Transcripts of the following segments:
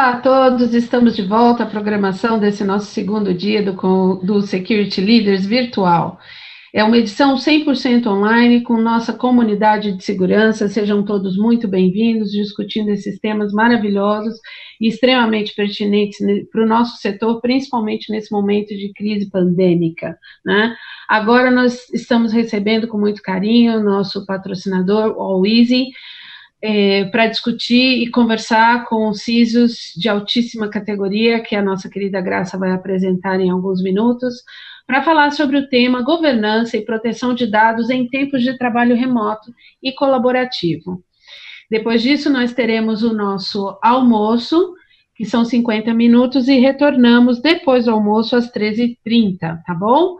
Olá a todos, estamos de volta à programação desse nosso segundo dia do Security Leaders virtual. É uma edição 100% online com nossa comunidade de segurança. Sejam todos muito bem-vindos, discutindo esses temas maravilhosos e extremamente pertinentes para o nosso setor, principalmente nesse momento de crise pandêmica, né? Agora nós estamos recebendo com muito carinho o nosso patrocinador, o Alweezy, para discutir e conversar com CISOs de altíssima categoria, que a nossa querida Graça vai apresentar em alguns minutos, para falar sobre o tema governança e proteção de dados em tempos de trabalho remoto e colaborativo. Depois disso, nós teremos o nosso almoço, que são 50 minutos, e retornamos depois do almoço às 13h30, tá bom?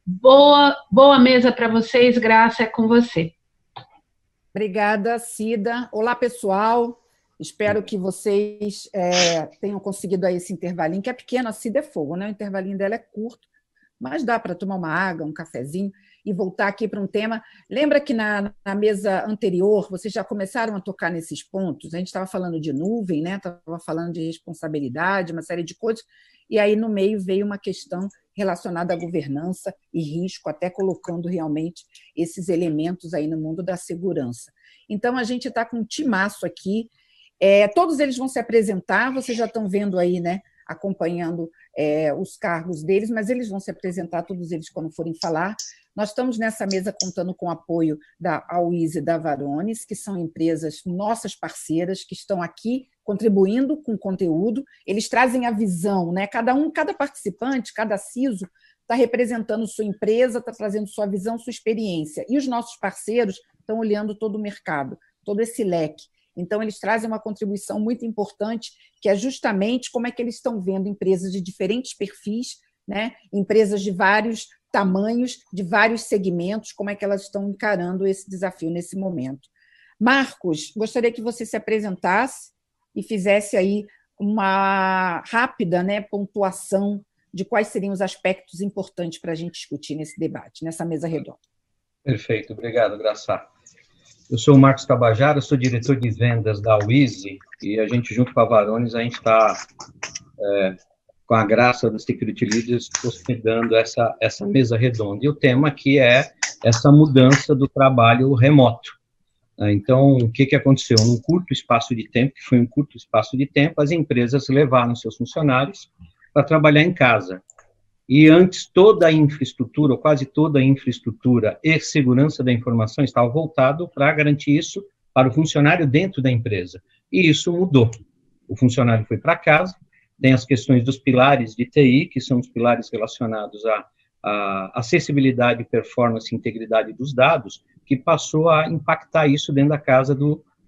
Boa mesa para vocês, Graça, é com você. Obrigada, Cida. Olá, pessoal. Espero que vocês tenham conseguido aí esse intervalinho, que é pequeno, a Cida é fogo, né? O intervalinho dela é curto, mas dá para tomar uma água, um cafezinho e voltar aqui para um tema. Lembra que na mesa anterior vocês já começaram a tocar nesses pontos? A gente estava falando de nuvem, né? Estava falando de responsabilidade, uma série de coisas, e aí no meio veio uma questão relacionada à governança e risco, até colocando realmente esses elementos aí no mundo da segurança. Então, a gente está com um timaço aqui, todos eles vão se apresentar, vocês já estão vendo aí, né, acompanhando os cargos deles, mas eles vão se apresentar, todos eles, quando forem falar. Nós estamos nessa mesa contando com o apoio da Alweezy e da Varonis, que são empresas nossas parceiras, que estão aqui contribuindo com conteúdo. Eles trazem a visão, né? Cada participante, cada CISO está representando sua empresa, está trazendo sua visão, sua experiência. E os nossos parceiros estão olhando todo o mercado, todo esse leque. Então, eles trazem uma contribuição muito importante, que é justamente como é que eles estão vendo empresas de diferentes perfis, né? Empresas de vários tamanhos, de vários segmentos, como é que elas estão encarando esse desafio nesse momento. Marcos, gostaria que você se apresentasse e fizesse aí uma rápida, né, pontuação de quais seriam os aspectos importantes para a gente discutir nesse debate, nessa mesa redonda. Perfeito, obrigado, Graça. Eu sou o Marcos Tabajara, sou diretor de vendas da Alweezy, e a gente, junto com a Varonis, a gente está, com a graça dos Security Leaders, hospedando essa mesa redonda. E o tema aqui é essa mudança do trabalho remoto. Então, o que aconteceu? Num curto espaço de tempo, que foi um curto espaço de tempo, as empresas levaram seus funcionários para trabalhar em casa. E antes, toda a infraestrutura, ou quase toda a infraestrutura e segurança da informação estava voltado para garantir isso para o funcionário dentro da empresa. E isso mudou. O funcionário foi para casa, tem as questões dos pilares de TI, que são os pilares relacionados à acessibilidade, performance e integridade dos dados, que passou a impactar isso dentro da casa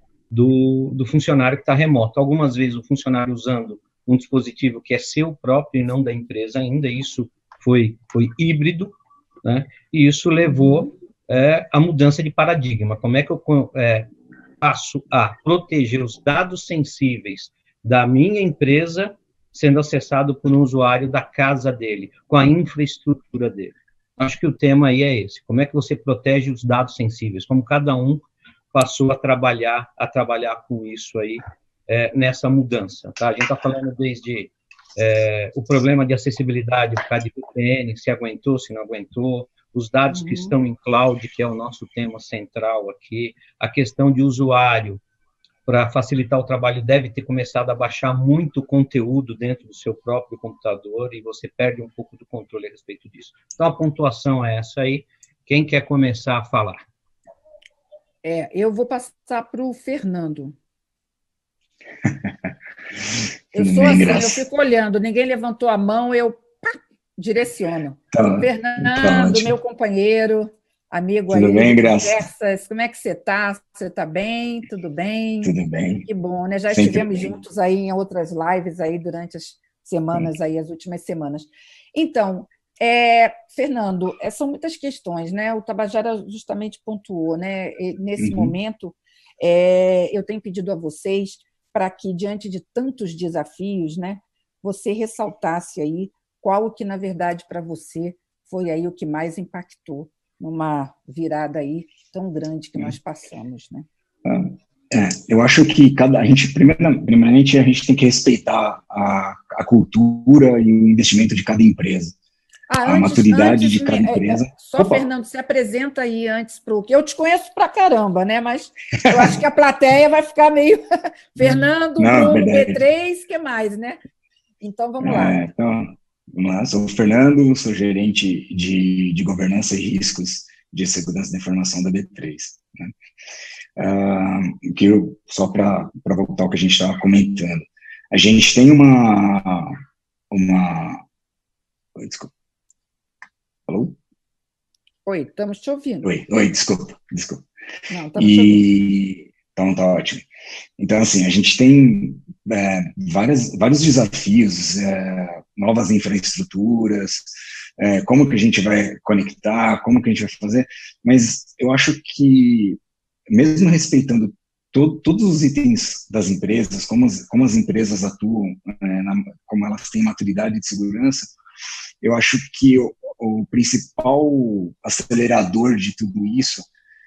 do funcionário que está remoto. Algumas vezes o funcionário usando um dispositivo que é seu próprio e não da empresa ainda, isso foi híbrido, né? E isso levou a mudança de paradigma. Como é que eu passo a proteger os dados sensíveis da minha empresa sendo acessado por um usuário da casa dele, com a infraestrutura dele? Acho que o tema aí é esse. Como é que você protege os dados sensíveis? Como cada um passou a trabalhar com isso aí, nessa mudança, tá? A gente está falando desde o problema de acessibilidade por causa de VPN, se aguentou, se não aguentou, os dados que estão em cloud, que é o nosso tema central aqui, a questão de usuário, para facilitar o trabalho, deve ter começado a baixar muito conteúdo dentro do seu próprio computador e você perde um pouco do controle a respeito disso. Então, a pontuação é essa aí. Quem quer começar a falar? Eu vou passar para o Fernando. Eu sou assim, eu fico olhando, ninguém levantou a mão, eu direciono. Tá, Fernando, meu companheiro, amigo aí. Tudo bem, Graça? Conversas, como é que você está? Você está bem? Tudo bem? Tudo bem. Que bom, né? Já Sempre estivemos bem. juntos aí em outras lives aí durante as semanas, aí, as últimas semanas. Então, Fernando, são muitas questões, né? O Tabajara justamente pontuou, né? Nesse momento, eu tenho pedido a vocês para que, diante de tantos desafios, né, você ressaltasse aí qual que, na verdade, para você foi aí o que mais impactou numa virada aí tão grande que nós passamos, né? Eu acho que a gente, primeiramente, a gente tem que respeitar a cultura e o investimento de cada empresa, a maturidade de cada empresa. Só, Fernando, se apresenta aí antes para o que eu te conheço pra caramba, né? Mas eu acho que a plateia vai ficar meio Fernando, Bruno, B3, que mais, né? Então vamos lá. Então, vamos lá. Sou o Fernando, sou gerente de governança e riscos de segurança da informação da B3, né? Só para voltar ao que a gente estava comentando, a gente tem uma desculpa. Alô? Oi, estamos te ouvindo. Oi, desculpa. Não, estamos te ouvindo. Então, tá ótimo. Então, assim, a gente tem vários desafios, novas infraestruturas, como que a gente vai conectar, como que a gente vai fazer, mas eu acho que, mesmo respeitando todos os itens das empresas, como as empresas atuam, como elas têm maturidade de segurança, eu acho que o principal acelerador de tudo isso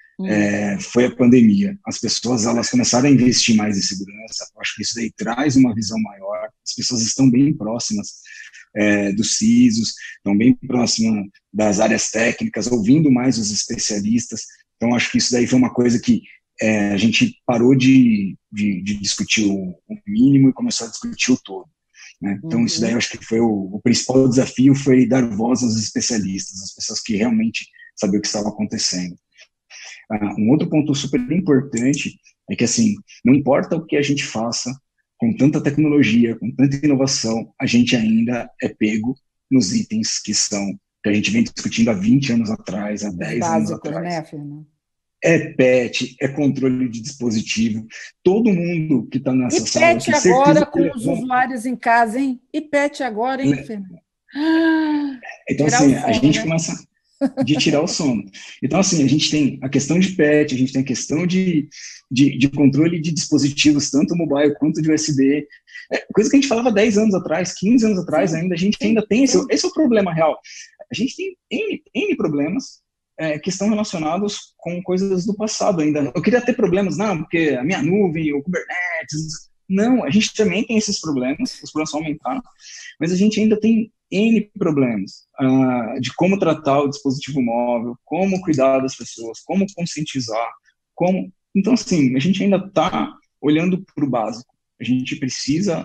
foi a pandemia. As pessoas, elas começaram a investir mais em segurança. Eu acho que isso daí traz uma visão maior. As pessoas estão bem próximas dos CISOs, estão bem próximas das áreas técnicas, ouvindo mais os especialistas. Então, acho que isso daí foi uma coisa que a gente parou de discutir o mínimo e começou a discutir o todo, né? Então, isso daí eu acho que foi o principal desafio, foi dar voz aos especialistas, às pessoas que realmente sabiam o que estava acontecendo. Um outro ponto super importante é que, assim, não importa o que a gente faça, com tanta tecnologia, com tanta inovação, a gente ainda é pego nos itens que a gente vem discutindo há 20 anos atrás, há 10 anos atrás. Né, Fernando? É PET, é controle de dispositivo. Todo mundo que está nessa sala... E PET agora com os usuários em casa, hein? E PET agora, hein, Fernando? Então, assim, a gente começa de tirar o sono. Então, assim, a gente tem a questão de PET, a gente tem a questão de controle de dispositivos, tanto mobile quanto de USB, coisa que a gente falava 10 anos atrás, 15 anos atrás ainda, a gente ainda tem esse é o problema real. A gente tem N problemas que estão relacionados com coisas do passado ainda. Eu queria ter problemas, não, porque a minha nuvem, o Kubernetes... Não, a gente também tem esses problemas, os problemas vão aumentar, mas a gente ainda tem N problemas de como tratar o dispositivo móvel, como cuidar das pessoas, como conscientizar, Então, assim, a gente ainda está olhando para o básico. A gente precisa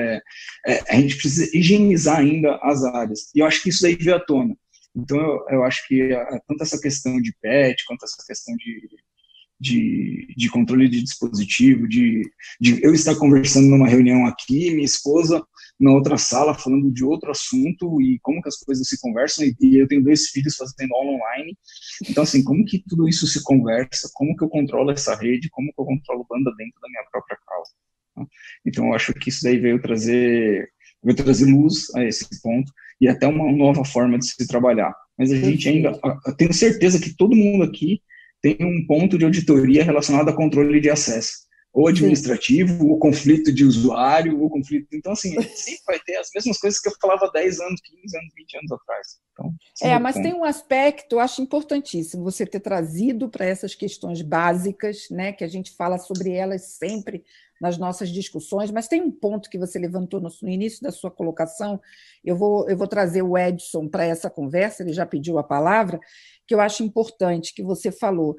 higienizar ainda as áreas. E eu acho que isso daí veio à tona. Então, eu acho que tanto essa questão de PET, quanto essa questão de controle de dispositivo, de eu estar conversando numa reunião aqui, minha esposa na outra sala falando de outro assunto e como que as coisas se conversam, e eu tenho 2 filhos fazendo aula online. Então, assim, como que tudo isso se conversa, como que eu controlo essa rede, como que eu controlo banda dentro da minha própria casa, tá? Então, eu acho que isso daí veio trazer luz a esse ponto e até uma nova forma de se trabalhar. Mas a gente ainda, eu tenho certeza que todo mundo aqui tem um ponto de auditoria relacionado a controle de acesso, ou administrativo, ou conflito de usuário, ou conflito... Então, assim, sempre vai ter as mesmas coisas que eu falava 10 anos, 15 anos, 20 anos atrás. Então, mas tem um aspecto, eu acho importantíssimo, você ter trazido para essas questões básicas, né, que a gente fala sobre elas sempre nas nossas discussões, mas tem um ponto que você levantou no início da sua colocação, eu vou trazer o Edson para essa conversa, ele já pediu a palavra, que eu acho importante, que você falou,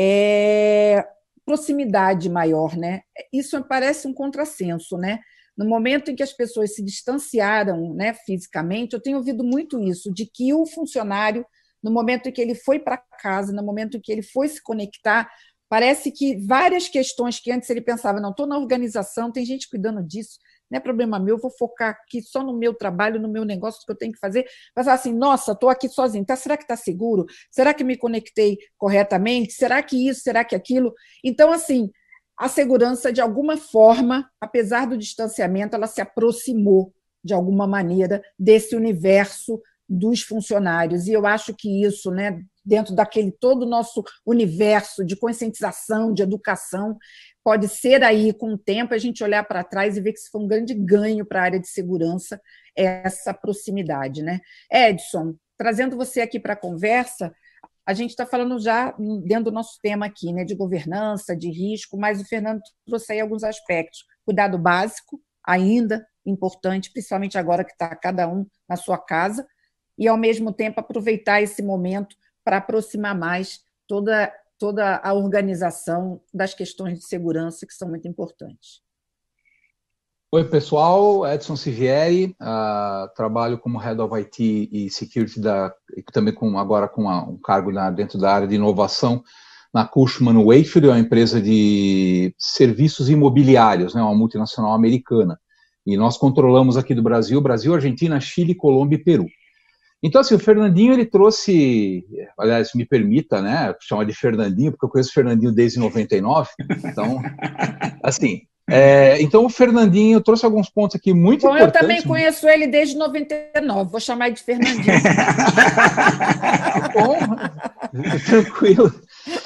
proximidade maior, né? Isso parece um contrassenso, né? No momento em que as pessoas se distanciaram, né, fisicamente, eu tenho ouvido muito isso, de que o funcionário, no momento em que ele foi para casa, no momento em que ele foi se conectar, parece que várias questões que antes ele pensava, não, estou na organização, tem gente cuidando disso, não é problema meu, vou focar aqui só no meu trabalho, no meu negócio que eu tenho que fazer. Mas assim, nossa, estou aqui sozinho, será que está seguro? Será que me conectei corretamente? Será que isso? Será que aquilo? Então, assim, a segurança, de alguma forma, apesar do distanciamento, ela se aproximou, de alguma maneira, desse universo dos funcionários. E eu acho que isso, né, dentro daquele todo o nosso universo de conscientização, de educação, pode ser aí, com o tempo, a gente olhar para trás e ver que isso foi um grande ganho para a área de segurança, essa proximidade, né? Edson, trazendo você aqui para a conversa, a gente está falando já dentro do nosso tema aqui, né, de governança, de risco, mas o Fernando trouxe aí alguns aspectos. Cuidado básico, ainda importante, principalmente agora que está cada um na sua casa, e, ao mesmo tempo, aproveitar esse momento para aproximar mais toda a organização das questões de segurança, que são muito importantes. Oi, pessoal, Edson Sivieri, trabalho como Head of IT e Security, também agora com um cargo dentro da área de inovação na Cushman Wakefield, é uma empresa de serviços imobiliários, né, uma multinacional americana. E nós controlamos aqui do Brasil, Argentina, Chile, Colômbia e Peru. Então, assim, o Fernandinho, ele trouxe, aliás, me permita, né, chamar de Fernandinho, porque eu conheço o Fernandinho desde 99, então, assim... então o Fernandinho trouxe alguns pontos aqui muito importantes. Eu também conheço ele desde 99, vou chamar ele de Fernandinho. Bom, tranquilo.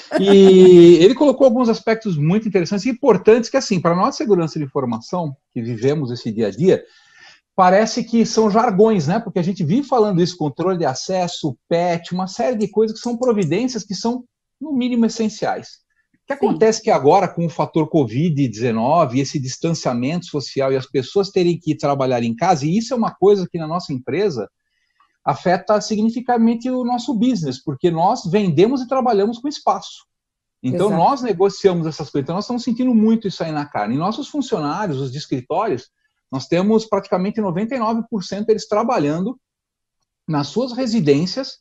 E ele colocou alguns aspectos muito interessantes e importantes que, assim, para nós segurança de informação, que vivemos esse dia a dia, parece que são jargões, né? Porque a gente vive falando isso, controle de acesso, PET, uma série de coisas que são providências que são, no mínimo, essenciais. O que acontece que agora, com o fator Covid-19, esse distanciamento social e as pessoas terem que trabalhar em casa, e isso é uma coisa que na nossa empresa afeta significativamente o nosso business, porque nós vendemos e trabalhamos com espaço. Então, Exato. Nós negociamos essas coisas. Então, nós estamos sentindo muito isso aí na carne. E nossos funcionários, os de escritórios, nós temos praticamente 99% deles trabalhando nas suas residências,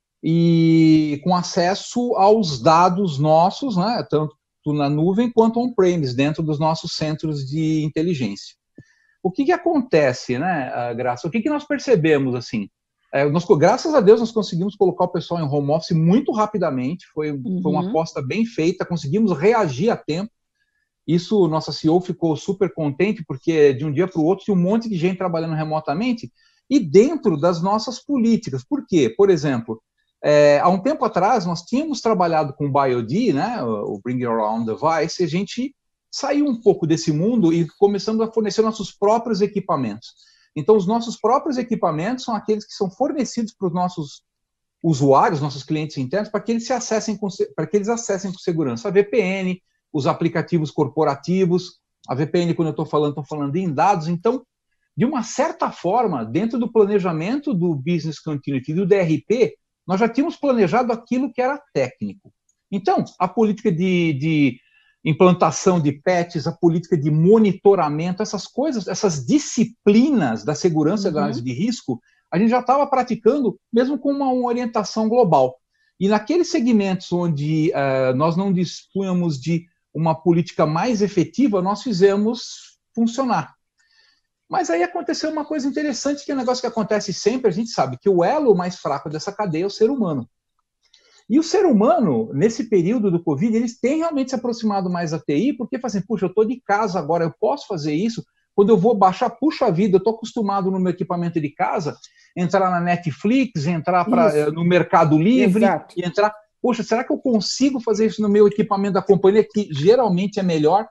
e com acesso aos dados nossos, né, tanto na nuvem quanto on-premise, dentro dos nossos centros de inteligência. O que acontece, né, Graça? O que nós percebemos, assim? Graças a Deus, nós conseguimos colocar o pessoal em home office muito rapidamente, foi uma aposta bem feita, conseguimos reagir a tempo. Isso, nossa CEO ficou super contente, porque de um dia para o outro tinha um monte de gente trabalhando remotamente, e dentro das nossas políticas. Por quê? Por exemplo, há um tempo atrás, nós tínhamos trabalhado com o BioD, né, o Bring Your Own Device, e a gente saiu um pouco desse mundo e começamos a fornecer nossos próprios equipamentos. Então, os nossos próprios equipamentos são aqueles que são fornecidos para os nossos usuários, nossos clientes internos, para que eles acessem com segurança. A VPN, os aplicativos corporativos, a VPN, quando eu estou falando em dados. Então, de uma certa forma, dentro do planejamento do Business Continuity e do DRP, nós já tínhamos planejado aquilo que era técnico. Então, a política de implantação de patches, a política de monitoramento, essas coisas, essas disciplinas da segurança e da análise de risco, a gente já estava praticando, mesmo com uma orientação global. E naqueles segmentos onde nós não dispunhamos de uma política mais efetiva, nós fizemos funcionar. Mas aí aconteceu uma coisa interessante, que é um negócio que acontece sempre, a gente sabe que o elo mais fraco dessa cadeia é o ser humano. E o ser humano, nesse período do Covid, eles têm realmente se aproximado mais da TI, porque fazem, puxa, eu estou de casa agora, eu posso fazer isso, quando eu vou baixar, puxa vida, eu estou acostumado no meu equipamento de casa, entrar na Netflix, entrar no Mercado Livre, Exato. E entrar, poxa, será que eu consigo fazer isso no meu equipamento da companhia, que geralmente é melhor?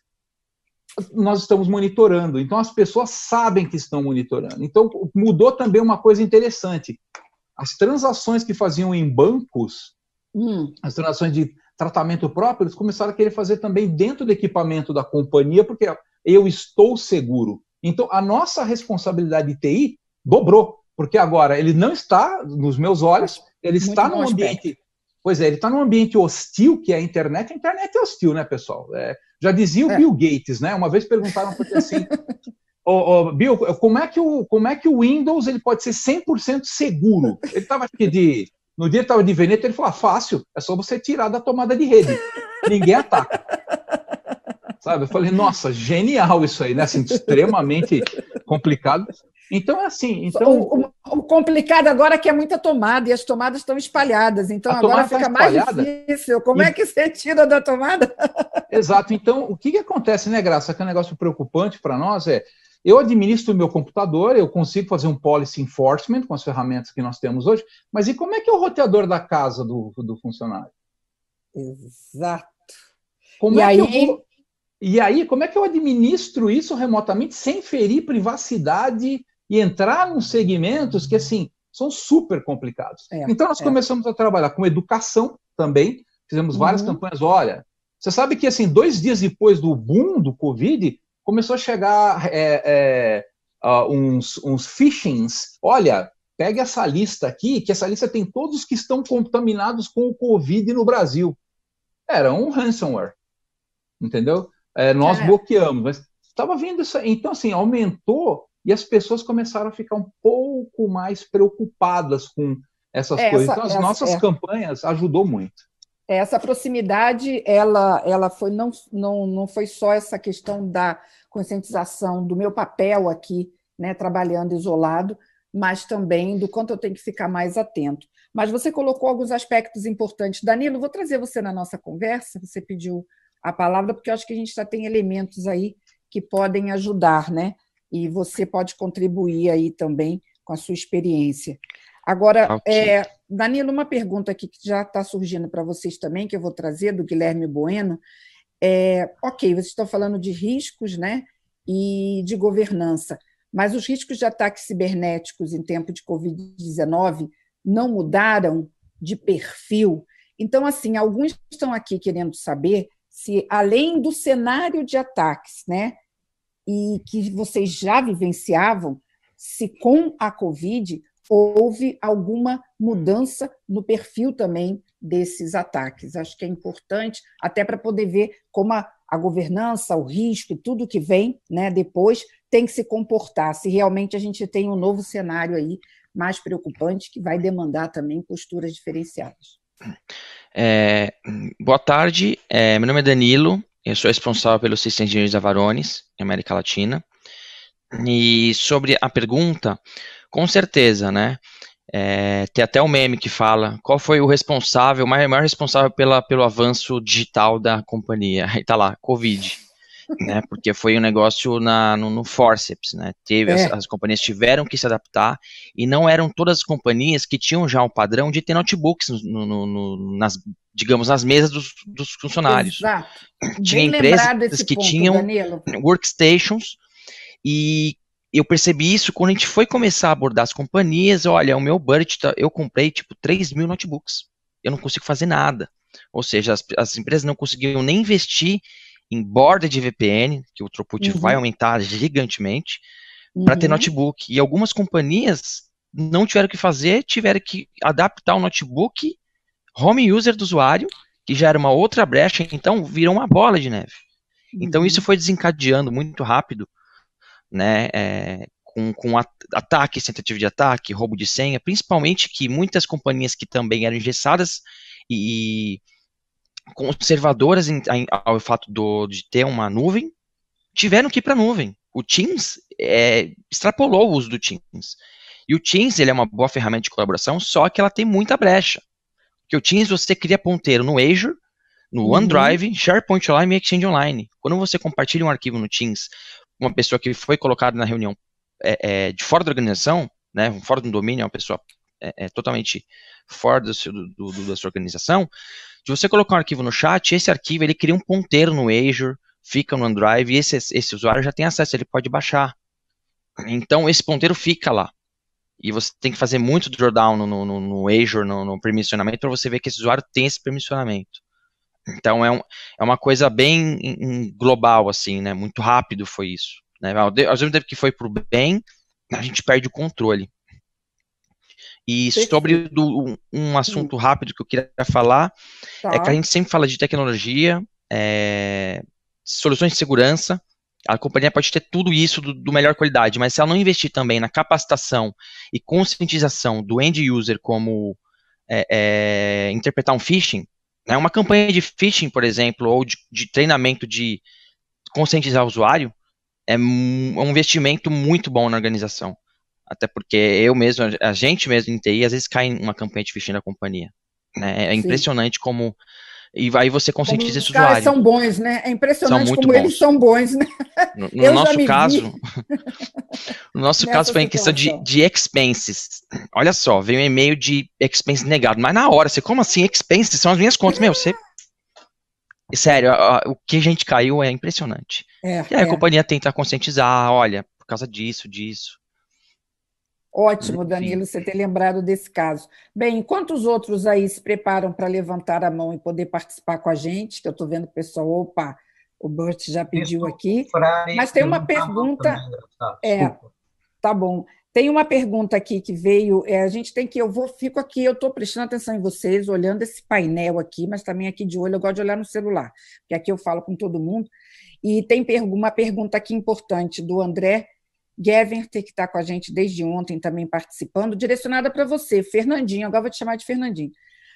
Nós estamos monitorando, então as pessoas sabem que estão monitorando. Então mudou também uma coisa interessante, as transações que faziam em bancos, as transações de tratamento próprio, eles começaram a querer fazer também dentro do equipamento da companhia, porque eu estou seguro. Então a nossa responsabilidade de TI dobrou, porque agora ele não está nos meus olhos, ele está num ambiente... Pois é, ele está num ambiente hostil, que é a internet. A internet é hostil, né, pessoal? Já dizia o Bill Gates, né? Uma vez perguntaram para ele assim, Bill, como é que o Windows ele pode ser 100% seguro? Ele estava no dia que estava de Veneto, ele falou, fácil, é só você tirar da tomada de rede. Ninguém ataca. Sabe? Eu falei, nossa, genial isso aí, né? Assim, extremamente complicado. Então, é assim... O complicado agora é que é muita tomada, e as tomadas estão espalhadas, então agora fica mais difícil. Como é que você tira da tomada? Exato. Então, o que acontece, né, Graça, que é um negócio preocupante para nós eu administro o meu computador, eu consigo fazer um policy enforcement com as ferramentas que nós temos hoje, mas e como é que é o roteador da casa do funcionário? Exato. E aí, como é que eu administro isso remotamente sem ferir privacidade e entrar nos segmentos que, assim, são super complicados. Então, nós começamos a trabalhar com educação também, fizemos várias campanhas. Olha, você sabe que, assim, 2 dias depois do boom do Covid, começou a chegar uns phishings. Olha, pegue essa lista aqui, que essa lista tem todos que estão contaminados com o Covid no Brasil. Era um ransomware, entendeu? Nós bloqueamos, mas estava vendo isso aí. Então, assim, aumentou e as pessoas começaram a ficar um pouco mais preocupadas com essas coisas. Então, as nossas campanhas ajudou muito. Essa proximidade, ela foi, não foi só essa questão da conscientização do meu papel aqui, né, trabalhando isolado, mas também do quanto eu tenho que ficar mais atento. Mas você colocou alguns aspectos importantes. Danilo, vou trazer você na nossa conversa, você pediu a palavra, porque eu acho que a gente já tem elementos aí que podem ajudar, né? E você pode contribuir aí também com a sua experiência. Agora, Okay. Danilo, uma pergunta aqui que já está surgindo para vocês também, que eu vou trazer, do Guilherme Bueno. Ok, vocês estão falando de riscos, né, e de governança, mas os riscos de ataques cibernéticos em tempo de Covid-19 não mudaram de perfil. Então, assim, alguns estão aqui querendo saber se, além do cenário de ataques, né, e que vocês já vivenciavam, se com a Covid houve alguma mudança no perfil também desses ataques. Acho que é importante, até para poder ver como a governança, o risco, tudo que vem, né, depois, tem que se comportar, se realmente a gente tem um novo cenário aí mais preocupante, que vai demandar também posturas diferenciadas. Boa tarde, meu nome é Danilo, eu sou responsável pelo System Engineers da Varonis, em América Latina, e sobre a pergunta, com certeza, né, tem até um meme que fala qual foi o responsável, o maior responsável pelo avanço digital da companhia, aí tá lá, Covid, né, porque foi um negócio no forceps, né, as companhias tiveram que se adaptar, e não eram todas as companhias que tinham já um padrão de ter notebooks digamos, nas mesas dos funcionários. Exato. Tinha Bem empresas que ponto, tinham Danilo. workstations, e eu percebi isso quando a gente foi começar a abordar as companhias. Olha, o meu budget, eu comprei tipo 3.000 notebooks, eu não consigo fazer nada, ou seja, as empresas não conseguiam nem investir em borda de VPN, que o throughput vai aumentar gigantemente, para ter notebook, e algumas companhias não tiveram o que fazer, tiveram que adaptar o notebook home user do usuário, que já era uma outra brecha, então virou uma bola de neve. Então isso foi desencadeando muito rápido, né, com ataque, tentativa de ataque, roubo de senha, principalmente que muitas companhias que também eram engessadas e conservadoras ao fato de ter uma nuvem, tiveram que ir para a nuvem. O Teams extrapolou o uso do Teams. E o Teams, ele é uma boa ferramenta de colaboração, só que ela tem muita brecha. Porque o Teams, você cria ponteiro no Azure, no OneDrive, SharePoint Online e Exchange Online. Quando você compartilha um arquivo no Teams, uma pessoa que foi colocada na reunião de fora da organização, né, fora do domínio, é uma pessoa totalmente fora da sua organização, se você colocar um arquivo no chat, esse arquivo ele cria um ponteiro no Azure, fica no OneDrive, e esse usuário já tem acesso, ele pode baixar. Então, esse ponteiro fica lá. E você tem que fazer muito drawdown no Azure, no permissionamento, para você ver que esse usuário tem esse permissionamento. Então, é uma coisa bem global, assim, né? Muito rápido foi isso. Né? Ao mesmo tempo que foi para o bem, a gente perde o controle. E sobre um assunto rápido que eu queria falar, é que a gente sempre fala de tecnologia, soluções de segurança. A companhia pode ter tudo isso do melhor qualidade, mas se ela não investir também na capacitação e conscientização do end user, como interpretar um phishing, né, uma campanha de phishing, por exemplo, ou de treinamento de conscientizar o usuário, é um investimento muito bom na organização. Até porque a gente mesmo em TI, às vezes cai em uma campanha de phishing da companhia. Né? É impressionante como... E aí você conscientiza esse usuário. Os caras são bons, né? É impressionante como eles são bons, né? No nosso caso foi em questão de expenses. Olha só, veio um e-mail de expenses negado. Mas na hora, como assim? Expenses são as minhas contas. Sério, o que a gente caiu é impressionante. E aí a companhia tenta conscientizar, olha, por causa disso. Ótimo, Danilo, você ter lembrado desse caso. Bem, enquanto os outros aí se preparam para levantar a mão e poder participar com a gente, que eu estou vendo o pessoal, opa, o Bert já pediu aqui, mas tem uma pergunta, tá bom, tem uma pergunta aqui que veio, a gente tem que, fico aqui, eu estou prestando atenção em vocês, olhando esse painel aqui, mas também aqui de olho, eu gosto de olhar no celular, porque aqui eu falo com todo mundo, e tem uma pergunta aqui importante do André Gevert, que está com a gente desde ontem também participando, direcionada para você, Fernandinho, agora vou te chamar de Fernandinho.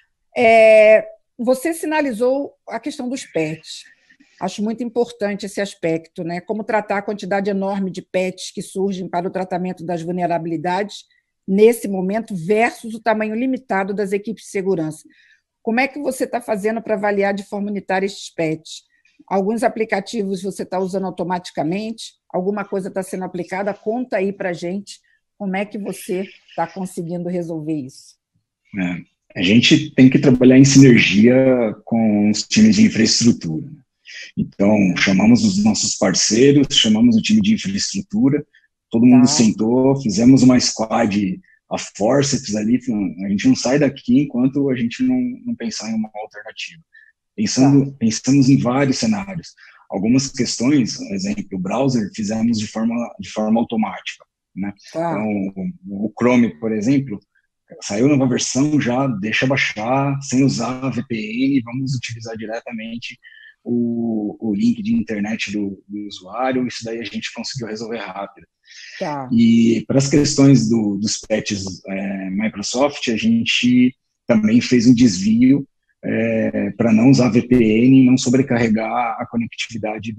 Você sinalizou a questão dos PETs. Acho muito importante esse aspecto, né? Como tratar a quantidade enorme de PETs que surgem para o tratamento das vulnerabilidades nesse momento versus o tamanho limitado das equipes de segurança. Como é que você está fazendo para avaliar de forma unitária esses PETs? Alguns aplicativos você está usando automaticamente? Alguma coisa está sendo aplicada? Conta aí para a gente como é que você está conseguindo resolver isso. A gente tem que trabalhar em sinergia com os times de infraestrutura. Então, chamamos os nossos parceiros, chamamos o time de infraestrutura, todo mundo sentou, fizemos uma squad a forceps ali, a gente não sai daqui enquanto a gente não pensar em uma alternativa. Pensamos em vários cenários. Algumas questões, por exemplo, o browser fizemos de forma automática, né? Então, o Chrome, por exemplo, saiu nova versão, já deixa baixar, sem usar VPN, vamos utilizar diretamente o link de internet do usuário, isso daí a gente conseguiu resolver rápido. E para as questões dos patches Microsoft, a gente também fez um desvio para não usar VPN e não sobrecarregar a conectividade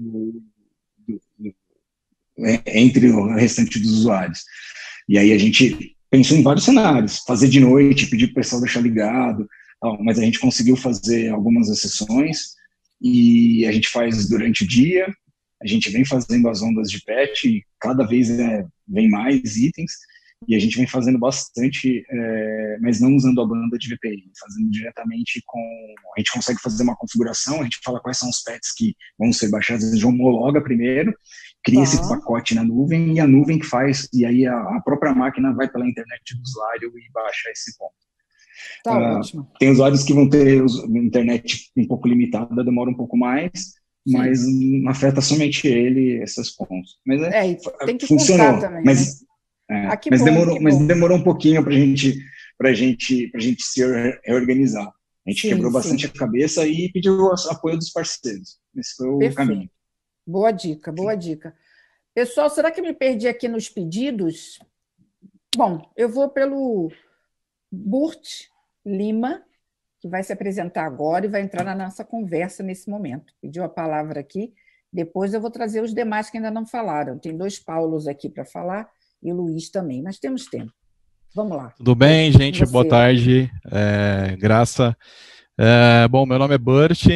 entre o restante dos usuários. E aí a gente pensou em vários cenários, fazer de noite, pedir para o pessoal deixar ligado, mas a gente conseguiu fazer algumas exceções, e a gente faz durante o dia, a gente vem fazendo as ondas de patch, e cada vez vem mais itens, e a gente vem fazendo bastante, mas não usando a banda de VPN, fazendo diretamente a gente consegue fazer uma configuração, a gente fala quais são os patches que vão ser baixados, a gente homologa primeiro, cria esse pacote na nuvem, e a nuvem que faz, e aí a própria máquina vai pela internet do usuário e baixa esse ponto. Ótimo. Tem usuários que vão ter internet um pouco limitada, demora um pouco mais, mas não afeta somente ele, esses pontos. Mas tem que funcionou, também, mas, né? Demorou um pouquinho para a gente se reorganizar. A gente quebrou bastante a cabeça e pediu o apoio dos parceiros. Esse foi o caminho. Boa dica, boa dica. Pessoal, será que eu me perdi aqui nos pedidos? Bom, eu vou pelo Bert Lima, que vai se apresentar agora e vai entrar na nossa conversa nesse momento. Pediu a palavra aqui, depois eu vou trazer os demais que ainda não falaram. Tem 2 Paulos aqui para falar e o Luiz também, mas temos tempo. Vamos lá. Tudo bem, gente? Boa tarde. Graça. Bom, meu nome é Bert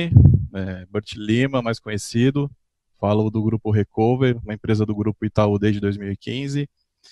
Lima, mais conhecido. Falo do Grupo Recover, uma empresa do Grupo Itaú desde 2015.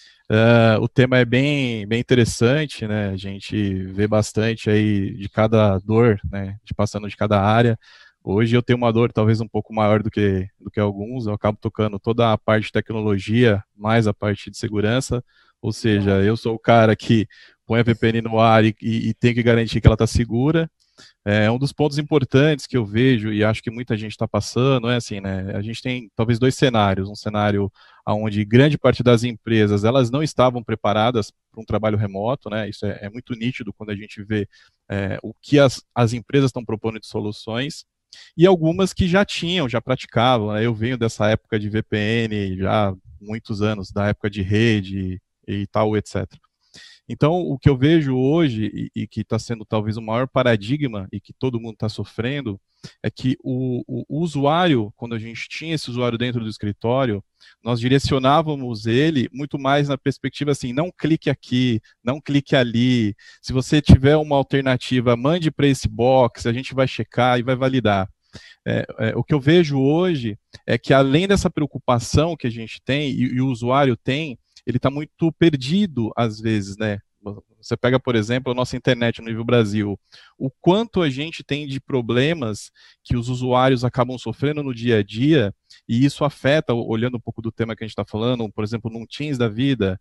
O tema é bem interessante, né? A gente vê bastante aí de cada dor, né? Passando de cada área. Hoje eu tenho uma dor talvez um pouco maior do que alguns. Eu acabo tocando toda a parte de tecnologia, mais a parte de segurança. Ou seja, eu sou o cara que põe a VPN no ar e tem que garantir que ela está segura. Um dos pontos importantes que eu vejo, e acho que muita gente está passando, assim, né? A gente tem talvez 2 cenários. Um cenário onde grande parte das empresas elas não estavam preparadas para um trabalho remoto, né? Isso é muito nítido quando a gente vê o que as empresas estão propondo de soluções, e algumas que já praticavam, né? Eu venho dessa época de VPN já há muitos anos, da época de rede e tal, etc. Então, o que eu vejo hoje, e que está sendo talvez o maior paradigma, e que todo mundo está sofrendo, é que o usuário, quando a gente tinha esse usuário dentro do escritório, nós direcionávamos ele muito mais na perspectiva assim, não clique aqui, não clique ali, se você tiver uma alternativa, mande para esse box, a gente vai checar e vai validar. O que eu vejo hoje é que, além dessa preocupação que a gente tem, e o usuário tem, ele está muito perdido, às vezes, né, Você pega, por exemplo, a nossa internet no nível Brasil, o quanto a gente tem de problemas que os usuários acabam sofrendo no dia a dia, e isso afeta, olhando um pouco do tema que a gente está falando, por exemplo, num Teams da vida,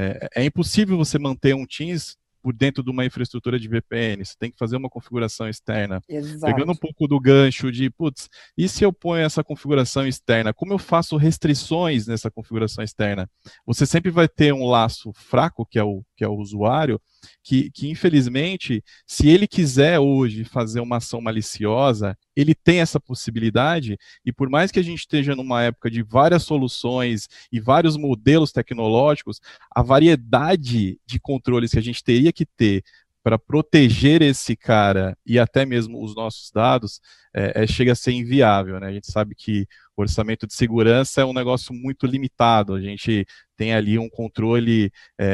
é impossível você manter um Teams por dentro de uma infraestrutura de VPN, você tem que fazer uma configuração externa. Exato. Pegando um pouco do gancho de, putz, e se eu ponho essa configuração externa? Como eu faço restrições nessa configuração externa? Você sempre vai ter um laço fraco, que é o usuário, que infelizmente, se ele quiser hoje fazer uma ação maliciosa, ele tem essa possibilidade, e por mais que a gente esteja numa época de várias soluções e vários modelos tecnológicos, a variedade de controles que a gente teria que ter para proteger esse cara e até mesmo os nossos dados, chega a ser inviável, né? A gente sabe que o orçamento de segurança é um negócio muito limitado, a gente tem ali um controle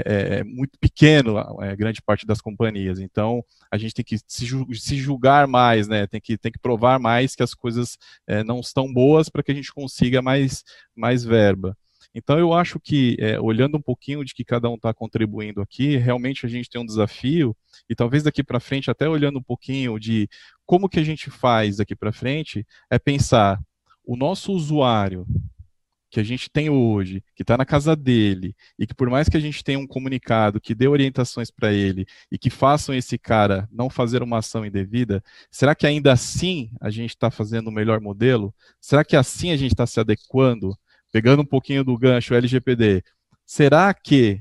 muito pequeno, grande parte das companhias, então a gente tem que se julgar mais, né? Tem que provar mais que as coisas não estão boas para que a gente consiga mais verba. Então, eu acho que, olhando um pouquinho de que cada um está contribuindo aqui, realmente a gente tem um desafio, e talvez daqui para frente, até olhando um pouquinho de como que a gente faz daqui para frente, é pensar o nosso usuário que a gente tem hoje, que está na casa dele, e que por mais que a gente tenha um comunicado que dê orientações para ele, e que façam esse cara não fazer uma ação indevida, será que ainda assim a gente está fazendo o melhor modelo? Será que assim a gente está se adequando? Pegando um pouquinho do gancho LGPD, será que,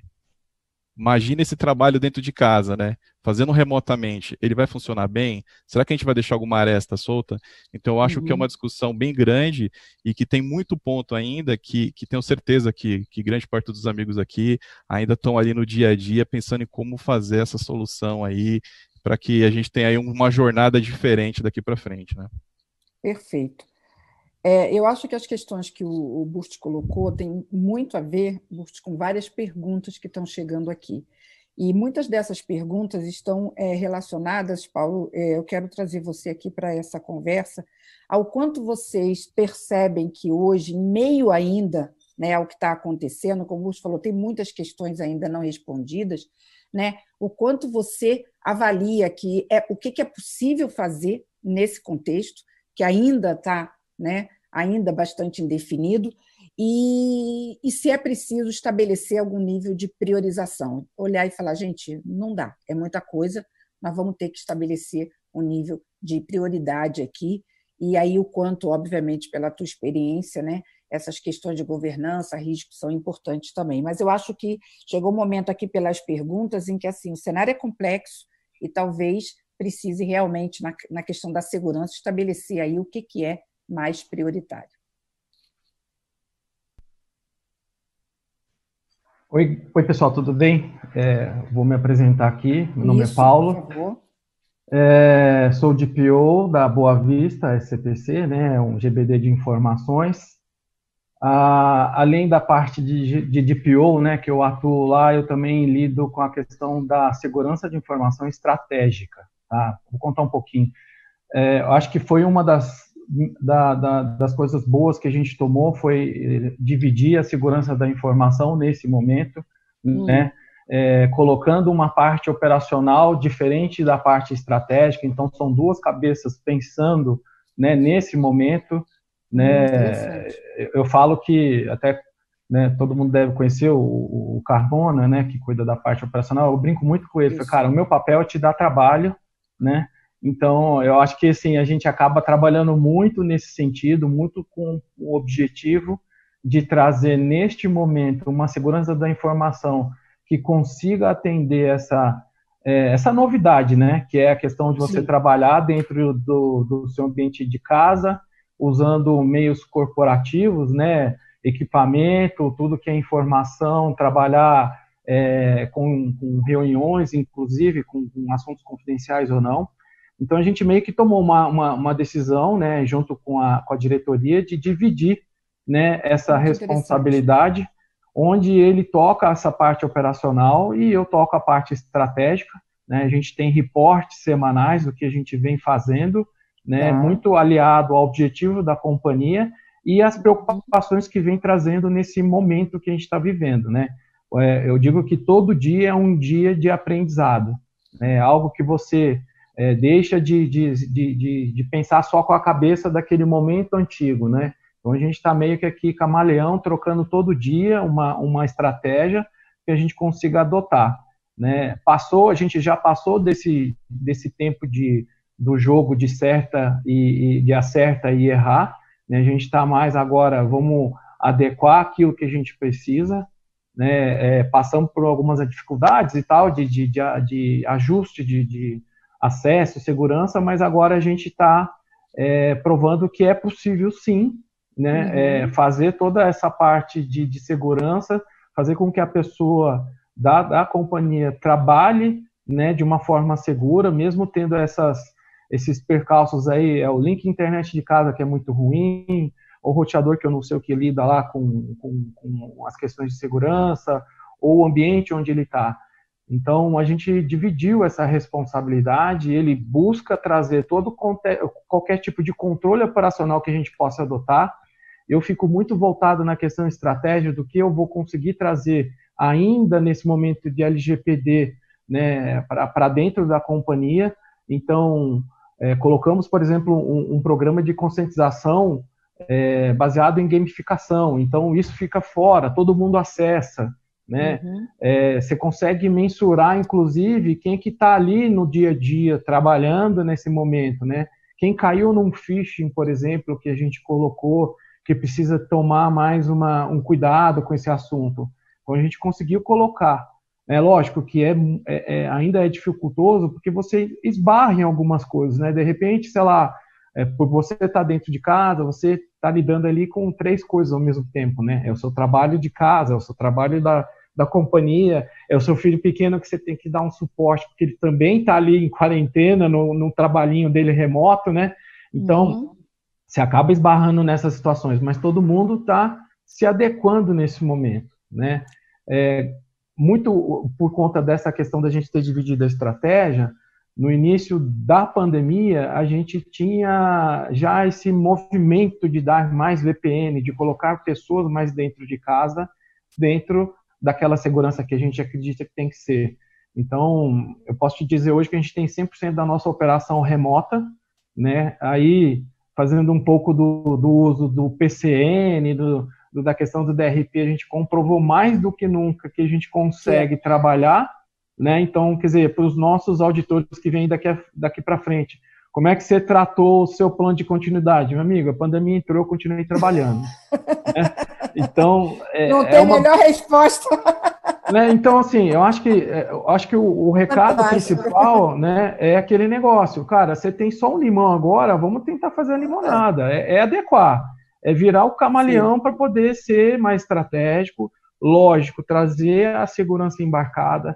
imagina esse trabalho dentro de casa, né? Fazendo remotamente, ele vai funcionar bem? Será que a gente vai deixar alguma aresta solta? Então, eu acho que é uma discussão bem grande e que tem muito ponto ainda que tenho certeza que grande parte dos amigos aqui ainda estão ali no dia a dia pensando em como fazer essa solução aí para que a gente tenha aí uma jornada diferente daqui para frente, né? Perfeito. Eu acho que as questões que o Burt colocou têm muito a ver, Burt, com várias perguntas que estão chegando aqui. E muitas dessas perguntas estão relacionadas, Paulo, eu quero trazer você aqui para essa conversa, ao quanto vocês percebem que hoje, em meio ainda, né, ao que está acontecendo, como o Burt falou, tem muitas questões ainda não respondidas, né, o quanto você avalia que o que é possível fazer nesse contexto, que ainda está, né, ainda bastante indefinido, e se é preciso estabelecer algum nível de priorização. Olhar e falar, gente, não dá, é muita coisa, nós vamos ter que estabelecer um nível de prioridade aqui, e aí o quanto, obviamente, pela tua experiência, né, essas questões de governança, risco, são importantes também. Mas eu acho que chegou um momento aqui pelas perguntas em que assim, o cenário é complexo e talvez precise realmente, na questão da segurança, estabelecer aí o que é mais prioritário. Oi, pessoal, tudo bem? Vou me apresentar aqui. Meu nome é Paulo. Por favor. Sou DPO da Boa Vista SCPC, né, um GBD de informações. Além da parte de DPO, né, que eu atuo lá, eu também lido com a questão da segurança de informação estratégica. Tá? Vou contar um pouquinho. Eu acho que foi uma das coisas boas que a gente tomou, foi dividir a segurança da informação nesse momento, né? Colocando uma parte operacional diferente da parte estratégica, então são duas cabeças pensando, né, nesse momento, né? Eu falo que até, né, todo mundo deve conhecer o Carbona, né, que cuida da parte operacional. Eu brinco muito com ele, cara, o meu papel é te dar trabalho, né? Então, eu acho que assim, a gente acaba trabalhando muito nesse sentido, muito com o objetivo de trazer, neste momento, uma segurança da informação que consiga atender essa novidade, né? Que é a questão de você trabalhar dentro do seu ambiente de casa, usando meios corporativos, né? Equipamento, tudo que é informação, trabalhar com reuniões, inclusive com assuntos confidenciais ou não. Então, a gente meio que tomou uma decisão, né, junto com a diretoria, de dividir, né, essa responsabilidade, onde ele toca essa parte operacional e eu toco a parte estratégica. Né, a gente tem reportes semanais do que a gente vem fazendo, né, muito aliado ao objetivo da companhia e as preocupações que vem trazendo nesse momento que a gente está vivendo. Né. eu digo que todo dia é um dia de aprendizado, né? Algo que você deixa de pensar só com a cabeça daquele momento antigo, né? Então a gente está meio que aqui camaleão, trocando todo dia uma estratégia que a gente consiga adotar, né? A gente já passou desse tempo do jogo de certa e de acerta e errar, né? A gente está mais agora, vamos adequar aquilo que a gente precisa, né? Passamos por algumas dificuldades e tal, de ajuste, de acesso, segurança, mas agora a gente está provando que é possível sim, né? Fazer toda essa parte de segurança, fazer com que a pessoa da companhia trabalhe, né, de uma forma segura, mesmo tendo esses percalços aí, o link internet de casa que é muito ruim, o roteador que eu não sei o que lida lá com as questões de segurança, ou o ambiente onde ele está. Então, a gente dividiu essa responsabilidade, ele busca trazer qualquer tipo de controle operacional que a gente possa adotar. Eu fico muito voltado na questão estratégica do que eu vou conseguir trazer ainda nesse momento de LGPD, né, para dentro da companhia. Então, colocamos, por exemplo, um programa de conscientização baseado em gamificação. Então, isso fica fora, todo mundo acessa, né? Você consegue mensurar, inclusive, quem que está ali no dia a dia, trabalhando nesse momento, né? Quem caiu num phishing, por exemplo, que a gente colocou, que precisa tomar mais um cuidado com esse assunto. Então, a gente conseguiu colocar. É lógico que ainda é dificultoso, porque você esbarra em algumas coisas, né? De repente, sei lá, por você estar dentro de casa, você está lidando ali com 3 coisas ao mesmo tempo, né? É o seu trabalho de casa, é o seu trabalho da companhia, é o seu filho pequeno que você tem que dar um suporte, porque ele também está ali em quarentena, no trabalhinho dele remoto, né? Então, você acaba esbarrando nessas situações, mas todo mundo está se adequando nesse momento, né? Muito por conta dessa questão da gente ter dividido a estratégia, no início da pandemia, a gente tinha já esse movimento de dar mais VPN, de colocar pessoas mais dentro de casa, dentro daquela segurança que a gente acredita que tem que ser. Então, eu posso te dizer hoje que a gente tem 100% da nossa operação remota, né? Aí, fazendo um pouco do uso do PCN, da questão do DRP, a gente comprovou mais do que nunca que a gente consegue trabalhar, né? Então, quer dizer, para os nossos auditores que vêm daqui para frente, como é que você tratou o seu plano de continuidade? Meu amigo, a pandemia entrou, eu continuei trabalhando. Né? Então, não tem melhor resposta. Né? Então, assim, eu acho que o recado principal, né, é aquele negócio. Cara, você tem só um limão agora, vamos tentar fazer a limonada. É adequar. É virar o camaleão para poder ser mais estratégico, lógico, trazer a segurança embarcada.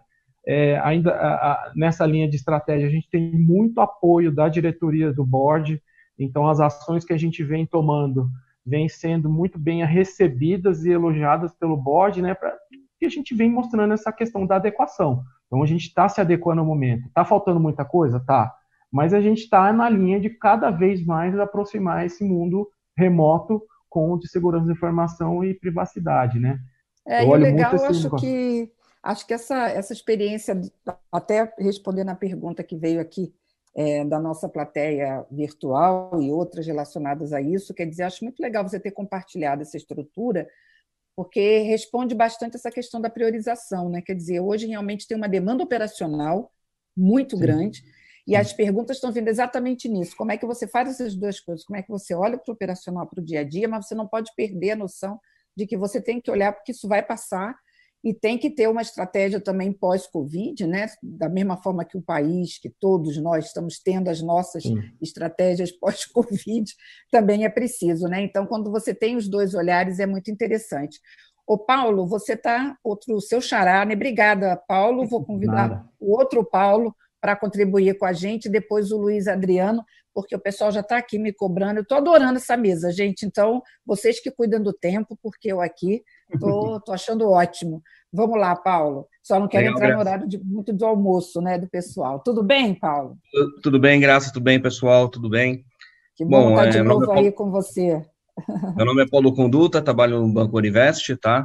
Ainda nessa linha de estratégia, a gente tem muito apoio da diretoria do board, então as ações que a gente vem tomando vêm sendo muito bem recebidas e elogiadas pelo board, né, e a gente vem mostrando essa questão da adequação. Então, a gente está se adequando ao momento. Está faltando muita coisa? Tá. Mas a gente está na linha de cada vez mais aproximar esse mundo remoto com o de segurança da informação e privacidade, né? E o legal, eu acho que essa experiência, até respondendo a pergunta que veio aqui da nossa plateia virtual e outras relacionadas a isso, quer dizer, acho muito legal você ter compartilhado essa estrutura, porque responde bastante essa questão da priorização, né? Quer dizer, hoje realmente tem uma demanda operacional muito grande, e as perguntas estão vindo exatamente nisso. Como é que você faz essas duas coisas? Como é que você olha para o operacional, para o dia a dia, mas você não pode perder a noção de que você tem que olhar porque isso vai passar e tem que ter uma estratégia também pós-Covid, né? Da mesma forma que o país, que todos nós estamos tendo as nossas estratégias pós-Covid, também é preciso, né? Então, quando você tem os dois olhares, é muito interessante. Ô, Paulo, você está, o seu xará, né? Obrigada, Paulo. Vou convidar o outro Paulo para contribuir com a gente, depois o Luiz Adriano, porque o pessoal já está aqui me cobrando. Eu estou adorando essa mesa, gente. Então, vocês que cuidam do tempo, porque eu aqui estou achando ótimo. Vamos lá, Paulo. Só não quero entrar no horário muito do almoço, né, do pessoal. Tudo bem, Paulo? Tudo bem, Graça. Tudo bem, pessoal? Tudo bem? Que bom estar de novo aí com você. Meu nome é Paulo Conduta, trabalho no Banco Univest, tá?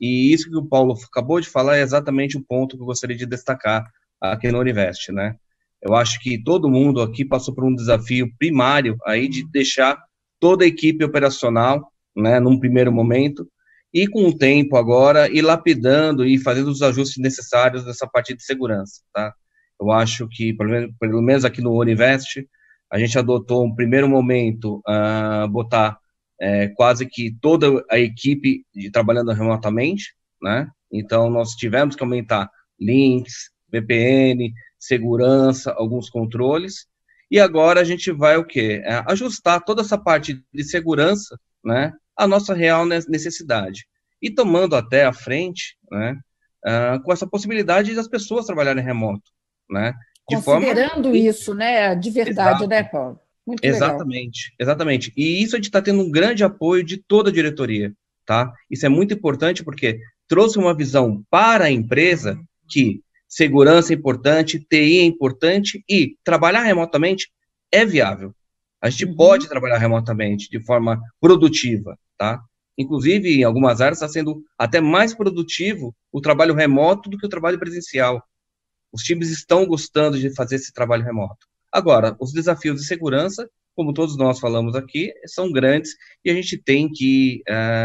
E isso que o Paulo acabou de falar é exatamente o ponto que eu gostaria de destacar aqui no Univest, né? Eu acho que todo mundo aqui passou por um desafio primário aí de deixar toda a equipe operacional, né, num primeiro momento, e com o tempo agora ir lapidando e fazendo os ajustes necessários nessa parte de segurança, tá? Eu acho que, pelo menos aqui no Univest, a gente adotou um primeiro momento, botar quase que toda a equipe trabalhando remotamente, né? Então, nós tivemos que aumentar links, VPN, segurança, alguns controles, e agora a gente vai o quê? Ajustar toda essa parte de segurança, né, à nossa real necessidade, e tomando até à frente, né, com essa possibilidade das pessoas trabalharem remoto, né, considerando isso, né, de verdade, né, Paulo? Muito exatamente, legal. Exatamente. E isso a gente está tendo um grande apoio de toda a diretoria, tá? Isso é muito importante porque trouxe uma visão para a empresa que segurança é importante, TI é importante e trabalhar remotamente é viável. A gente pode trabalhar remotamente de forma produtiva, tá? Inclusive, em algumas áreas está sendo até mais produtivo o trabalho remoto do que o trabalho presencial. Os times estão gostando de fazer esse trabalho remoto. Agora, os desafios de segurança, como todos nós falamos aqui, são grandes e a gente tem que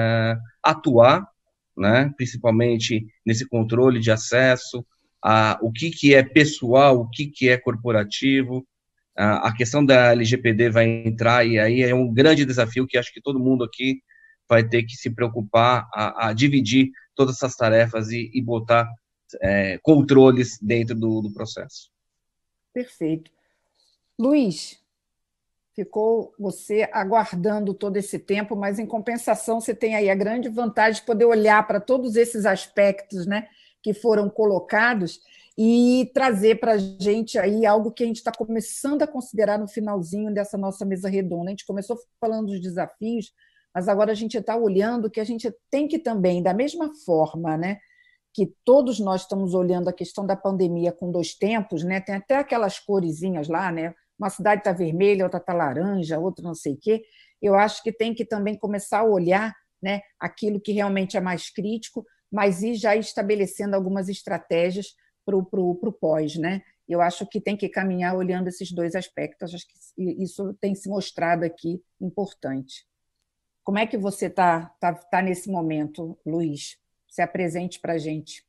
atuar, né, principalmente nesse controle de acesso, o que é pessoal, o que é corporativo, a questão da LGPD vai entrar e aí é um grande desafio que acho que todo mundo aqui vai ter que se preocupar a dividir todas essas tarefas e botar controles dentro do processo. Perfeito. Luiz, ficou você aguardando todo esse tempo, mas em compensação você tem aí a grande vantagem de poder olhar para todos esses aspectos, né, que foram colocados e trazer para a gente aí algo que a gente está começando a considerar no finalzinho dessa nossa mesa redonda. A gente começou falando dos desafios, mas agora a gente está olhando que a gente tem que também, da mesma forma, né, que todos nós estamos olhando a questão da pandemia com dois tempos, né, tem até aquelas coresinhas lá, né, uma cidade está vermelha, outra está laranja, outra não sei o quê. Eu acho que tem que também começar a olhar, né, aquilo que realmente é mais crítico, mas ir já estabelecendo algumas estratégias para o pós, né? Eu acho que tem que caminhar olhando esses dois aspectos, acho que isso tem se mostrado aqui importante. Como é que você está nesse momento, Luiz? Se apresente para a gente.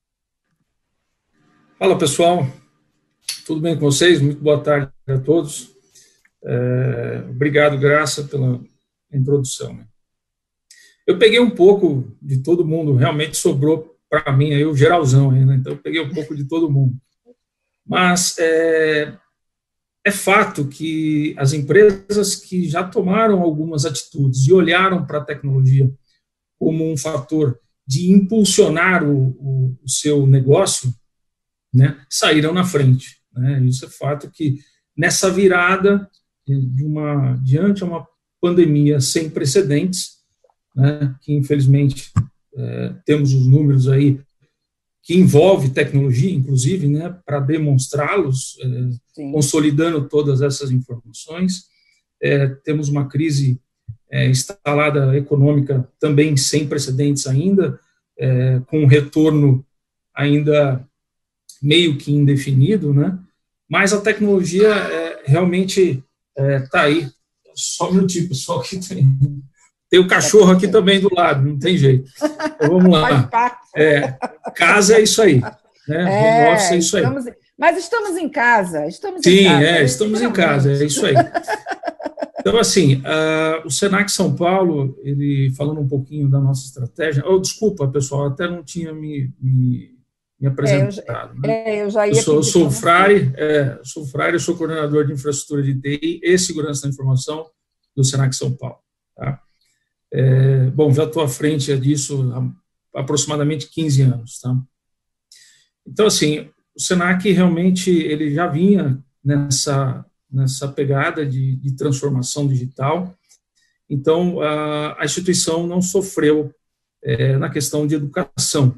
Fala, pessoal. Tudo bem com vocês? Muito boa tarde a todos. Obrigado, Graça, pela introdução, né? Eu peguei um pouco de todo mundo, realmente sobrou para mim aí o geralzão, né? Então eu peguei um pouco de todo mundo. Mas é fato que as empresas que já tomaram algumas atitudes e olharam para a tecnologia como um fator de impulsionar o seu negócio, né, saíram na frente, né? Isso é fato que nessa virada diante de uma pandemia sem precedentes, né, que infelizmente temos os números aí que envolve tecnologia, inclusive, né, para demonstrá-los, consolidando todas essas informações. Temos uma crise instalada econômica também sem precedentes ainda, com um retorno ainda meio que indefinido, né? Mas a tecnologia realmente está aí. Só um minutinho, pessoal, que tem o cachorro aqui também do lado, não tem jeito. Então, vamos lá. Casa é isso aí, né? Home office é isso aí. Mas estamos em casa. Estamos em casa, é isso aí. Então, assim, o Senac São Paulo, ele falando um pouquinho da nossa estratégia. Desculpa, pessoal, até não tinha me apresentado. Eu já ia eu sou o Frare, eu sou coordenador de infraestrutura de TI e segurança da informação do Senac São Paulo. Tá? Bom, já estou à frente disso há aproximadamente 15 anos. Tá? Então, assim, o Senac realmente ele já vinha nessa pegada de transformação digital. Então, a instituição não sofreu na questão de educação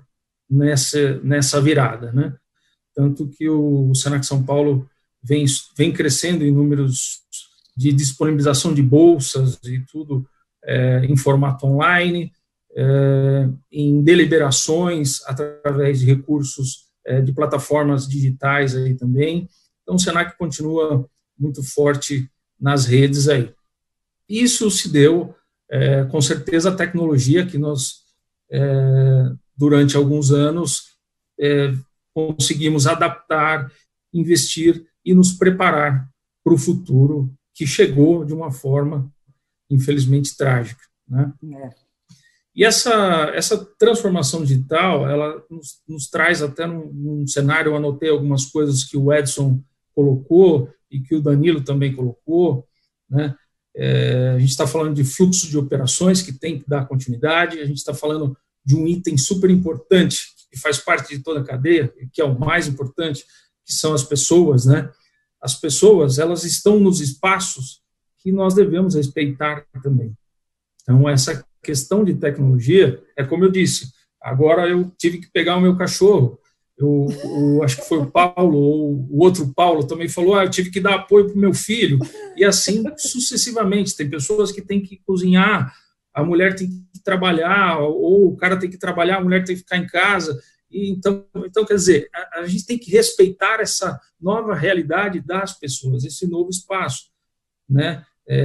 nessa virada, né? Tanto que o Senac São Paulo vem crescendo em números de disponibilização de bolsas e tudo em formato online, em deliberações, através de recursos de plataformas digitais aí também. Então, o Senac continua muito forte nas redes aí. Isso se deu, com certeza, a tecnologia que nós, durante alguns anos, conseguimos adaptar, investir e nos preparar para o futuro que chegou de uma forma, infelizmente, trágica, né? E essa transformação digital, ela nos traz até num cenário, eu anotei algumas coisas que o Edson colocou e que o Danilo também colocou, né? A gente está falando de fluxo de operações que tem que dar continuidade, a gente está falando de um item super importante que faz parte de toda a cadeia, que é o mais importante, que são as pessoas, né? As pessoas, elas estão nos espaços que nós devemos respeitar também. Então, essa questão de tecnologia, como eu disse, agora eu tive que pegar o meu cachorro, eu acho que foi o Paulo, ou o outro Paulo também falou, eu tive que dar apoio para o meu filho, e assim sucessivamente. Tem pessoas que têm que cozinhar, a mulher tem que trabalhar, ou o cara tem que trabalhar, a mulher tem que ficar em casa. E então, quer dizer, a gente tem que respeitar essa nova realidade das pessoas, esse novo espaço, né?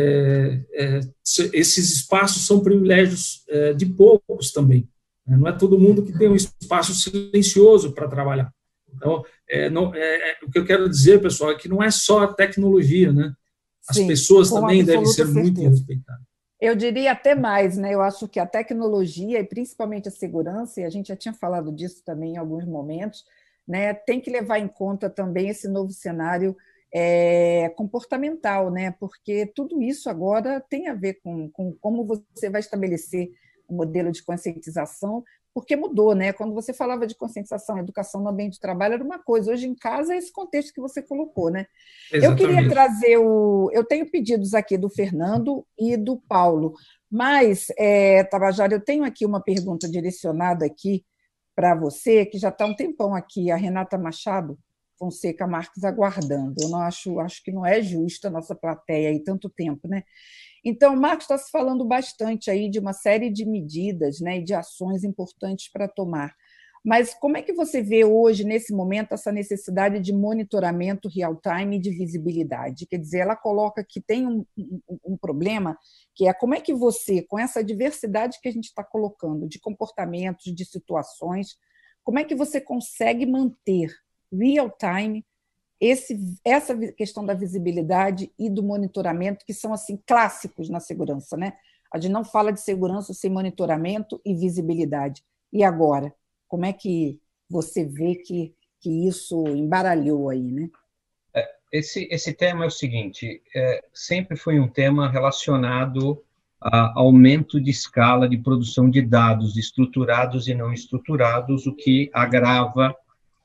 Esses espaços são privilégios de poucos também, né? Não é todo mundo que tem um espaço silencioso para trabalhar. Então, o que eu quero dizer, pessoal, é que não é só a tecnologia, né? As pessoas também devem ser muito respeitadas. Eu diria até mais, né? Eu acho que a tecnologia, e principalmente a segurança, e a gente já tinha falado disso também em alguns momentos, né, tem que levar em conta também esse novo cenário comportamental, né? Porque tudo isso agora tem a ver com como você vai estabelecer um modelo de conscientização, porque mudou, né? Quando você falava de conscientização, educação no ambiente de trabalho era uma coisa, hoje em casa é esse contexto que você colocou, né? Exatamente. Eu queria trazer eu tenho pedidos aqui do Fernando e do Paulo, mas, Tabajara, eu tenho aqui uma pergunta direcionada aqui para você, que já está há um tempão aqui, a Renata Machado Fonseca Marques aguardando. Eu não acho que não é justo a nossa plateia aí tanto tempo, né? Então, o Marcos está se falando bastante aí de uma série de medidas, né, e de ações importantes para tomar. Mas como é que você vê hoje, nesse momento, essa necessidade de monitoramento real-time e de visibilidade? Quer dizer, ela coloca que tem um problema, que é como é que você, com essa diversidade que a gente está colocando, de comportamentos, de situações, como é que você consegue manter real-time essa questão da visibilidade e do monitoramento, que são assim clássicos na segurança, né? A gente não fala de segurança sem monitoramento e visibilidade. E agora, como é que você vê que isso embaralhou aí, né? Esse tema é o seguinte, sempre foi um tema relacionado a aumento de escala de produção de dados estruturados e não estruturados, o que agrava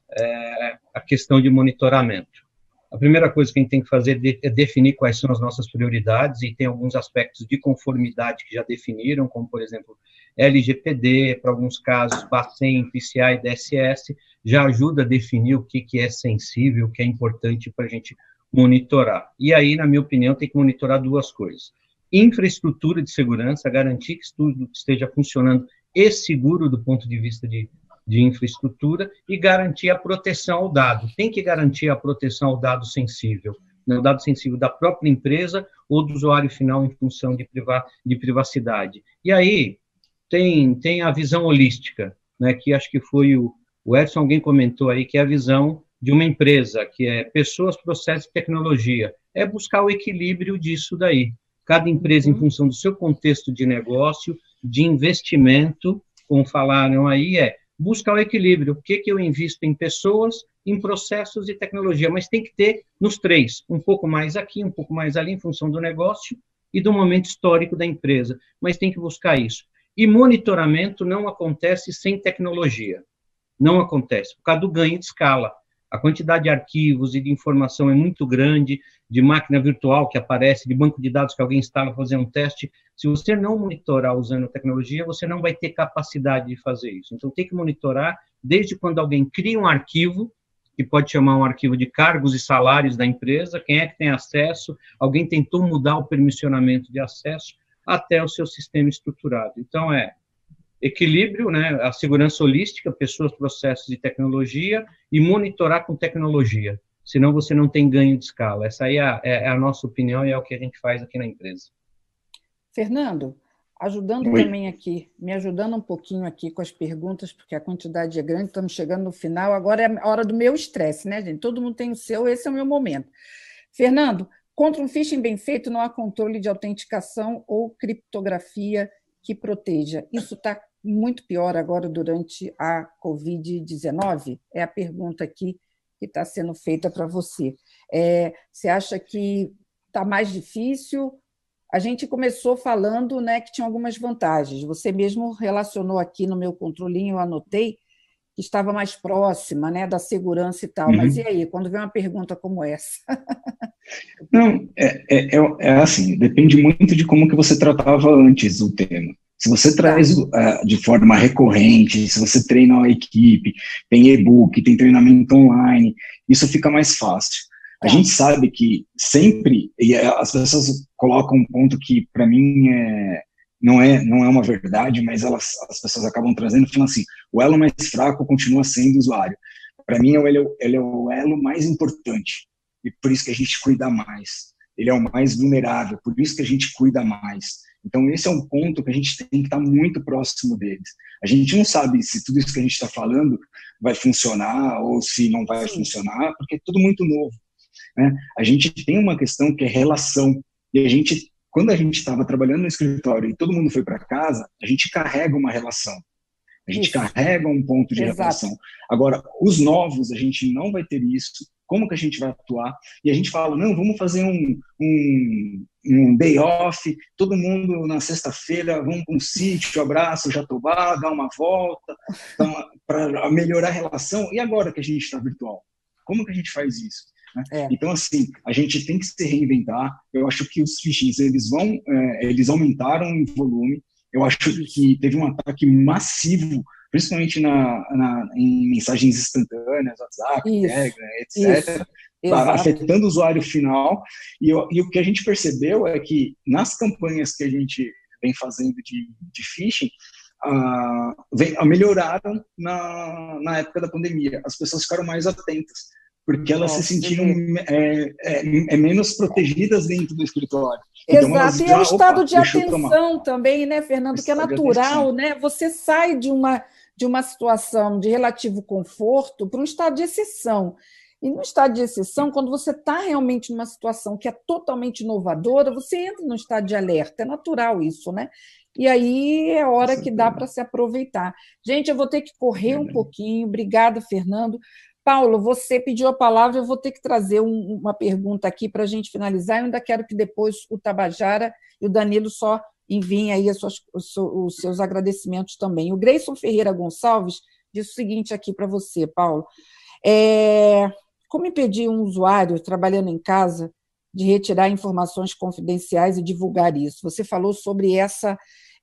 a questão de monitoramento. A primeira coisa que a gente tem que fazer é definir quais são as nossas prioridades, e tem alguns aspectos de conformidade que já definiram, como, por exemplo, LGPD, para alguns casos, Bacen, PCI, DSS, já ajuda a definir o que é sensível, o que é importante para a gente monitorar. E aí, na minha opinião, tem que monitorar duas coisas. Infraestrutura de segurança, garantir que tudo esteja funcionando e seguro do ponto de vista de infraestrutura, e garantir a proteção ao dado. Tem que garantir a proteção ao dado sensível, né, o dado sensível da própria empresa ou do usuário final em função de privacidade. E aí tem a visão holística, né, que acho que foi o Edson, alguém comentou aí, que é a visão de uma empresa, que é pessoas, processos e tecnologia. É buscar o equilíbrio disso daí. Cada empresa, em função do seu contexto de negócio, de investimento, como falaram aí, buscar o equilíbrio. O que eu invisto em pessoas, em processos e tecnologia, mas tem que ter nos três, um pouco mais aqui, um pouco mais ali, em função do negócio e do momento histórico da empresa, mas tem que buscar isso. E monitoramento não acontece sem tecnologia, não acontece, por causa do ganho de escala. A quantidade de arquivos e de informação é muito grande, de máquina virtual que aparece, de banco de dados que alguém instala para fazer um teste. Se você não monitorar usando tecnologia, você não vai ter capacidade de fazer isso. Então, tem que monitorar desde quando alguém cria um arquivo, que pode chamar um arquivo de cargos e salários da empresa, quem é que tem acesso, alguém tentou mudar o permissionamento de acesso, até o seu sistema estruturado. Então, equilíbrio, né, a segurança holística, pessoas, processos e tecnologia, e monitorar com tecnologia, senão você não tem ganho de escala. Essa aí é a nossa opinião e é o que a gente faz aqui na empresa. Fernando, ajudando Oi. também aqui, me ajudando um pouquinho aqui com as perguntas, porque a quantidade é grande, estamos chegando no final, agora é a hora do meu estresse, né, gente? Todo mundo tem o seu, esse é o meu momento. Fernando, contra um phishing bem feito, não há controle de autenticação ou criptografia que proteja. Isso está muito pior agora durante a Covid-19? É a pergunta aqui que está sendo feita para você. Você acha que está mais difícil? A gente começou falando, né, que tinha algumas vantagens. Você mesmo relacionou aqui no meu controlinho, eu anotei, que estava mais próxima, né, da segurança e tal. Uhum. Mas e aí, quando vem uma pergunta como essa? Não, é assim, depende muito de como que você tratava antes o tema. Se você traz de forma recorrente, se você treina a equipe, tem e-book, tem treinamento online, isso fica mais fácil. A gente sabe que sempre, e as pessoas colocam um ponto que para mim não é uma verdade, mas as pessoas acabam trazendo, falando assim, o elo mais fraco continua sendo o usuário. Para mim, ele é o elo mais importante, e por isso que a gente cuida mais. Ele é o mais vulnerável, por isso que a gente cuida mais. Então, esse é um ponto que a gente tem que estar muito próximo deles. A gente não sabe se tudo isso que a gente está falando vai funcionar ou se não vai funcionar, porque é tudo muito novo, né? A gente tem uma questão que é relação, e quando a gente estava trabalhando no escritório e todo mundo foi para casa, a gente carrega uma relação. A gente carrega um ponto de relação. Agora, os novos, a gente não vai ter isso. Como que a gente vai atuar? E a gente fala, não, vamos fazer um day off, todo mundo na sexta-feira, vamos para um sítio, abraço, Jatobá, dar uma volta, para melhorar a relação. E agora que a gente está virtual? Como que a gente faz isso? Então, assim, a gente tem que se reinventar. Eu acho que os phishings, eles aumentaram em volume. Eu acho que teve um ataque massivo, principalmente em mensagens instantâneas, WhatsApp, Telegram, etc., afetando o usuário final. E o que a gente percebeu é que nas campanhas que a gente vem fazendo de phishing, melhoraram na época da pandemia. As pessoas ficaram mais atentas, porque elas se sentiram menos protegidas dentro do escritório. Exato, então, e é um estado de atenção também, né, Fernando, que é natural, né? Você sai de uma situação de relativo conforto para um estado de exceção. E no estado de exceção, quando você está realmente numa situação que é totalmente inovadora, você entra num estado de alerta, é natural isso, né? E aí é hora que dá para se aproveitar. Gente, eu vou ter que correr um pouquinho. Obrigada, Fernando. Paulo, você pediu a palavra, eu vou ter que trazer uma pergunta aqui para a gente finalizar. Eu ainda quero que depois o Tabajara e o Danilo só enviem aí os seus agradecimentos também. O Grayson Ferreira Gonçalves diz o seguinte aqui para você, Paulo. Como impedir um usuário trabalhando em casa de retirar informações confidenciais e divulgar isso? Você falou sobre essa,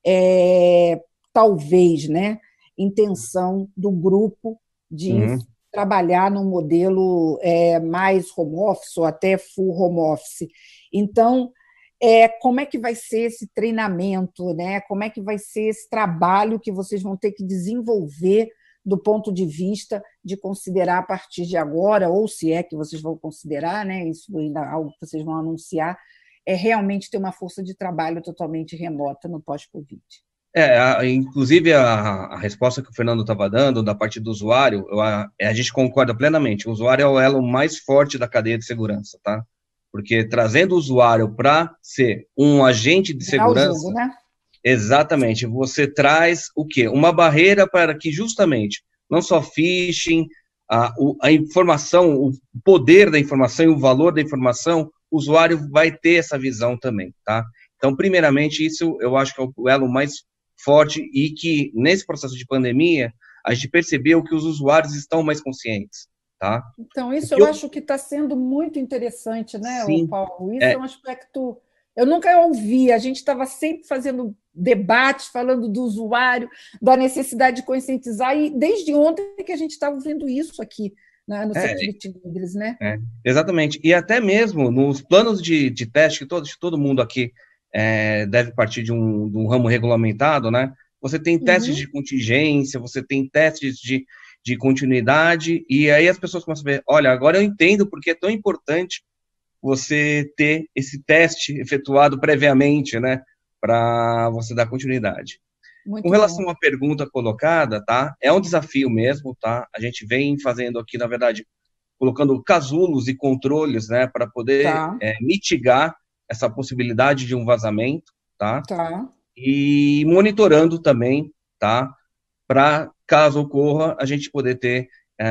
talvez, né, intenção do grupo de trabalhar num modelo mais home office ou até full home office. Então, como é que vai ser esse treinamento, né? Como é que vai ser esse trabalho que vocês vão ter que desenvolver do ponto de vista de considerar a partir de agora, ou se é que vocês vão considerar, né? Isso ainda é algo que vocês vão anunciar, realmente ter uma força de trabalho totalmente remota no pós-Covid. Inclusive a resposta que o Fernando estava dando da parte do usuário, a gente concorda plenamente. O usuário é o elo mais forte da cadeia de segurança, tá? Porque trazendo o usuário para ser um agente de segurança, jogo, né? Exatamente, você traz o quê? Uma barreira para que justamente não só phishing, a informação, o poder da informação e o valor da informação, o usuário vai ter essa visão também, tá? Então, primeiramente, isso eu acho que é o elo mais forte e que, nesse processo de pandemia, a gente percebeu que os usuários estão mais conscientes, tá? Então, isso eu acho que está sendo muito interessante, né, Paulo? Isso é um aspecto... Eu nunca ouvi, a gente estava sempre fazendo debates, falando do usuário, da necessidade de conscientizar, e desde ontem que a gente está ouvindo isso aqui, né, no Security Leaders, né? Exatamente, e até mesmo nos planos de teste, que todo mundo aqui deve partir de um ramo regulamentado, né? você tem testes de contingência, você tem testes de continuidade, e aí as pessoas começam a ver, olha, agora eu entendo porque é tão importante você ter esse teste efetuado previamente, né, para você dar continuidade. Muito Com relação bom. à pergunta colocada, tá, é um desafio mesmo, tá, a gente vem fazendo aqui, na verdade, colocando casulos e controles, né, para poder mitigar essa possibilidade de um vazamento, tá, e monitorando também, tá, para, caso ocorra, a gente poder ter